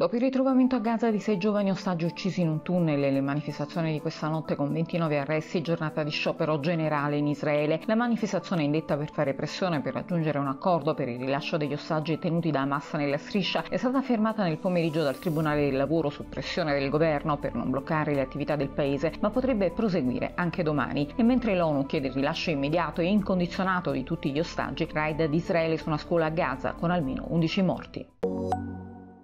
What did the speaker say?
Dopo il ritrovamento a Gaza di 6 giovani ostaggi uccisi in un tunnel e le manifestazioni di questa notte con 29 arresti, giornata di sciopero generale in Israele, la manifestazione indetta per fare pressione per raggiungere un accordo per il rilascio degli ostaggi tenuti da Hamas nella striscia è stata fermata nel pomeriggio dal Tribunale del Lavoro su pressione del governo per non bloccare le attività del paese, ma potrebbe proseguire anche domani. E mentre l'ONU chiede il rilascio immediato e incondizionato di tutti gli ostaggi, raid di Israele su una scuola a Gaza con almeno 11 morti.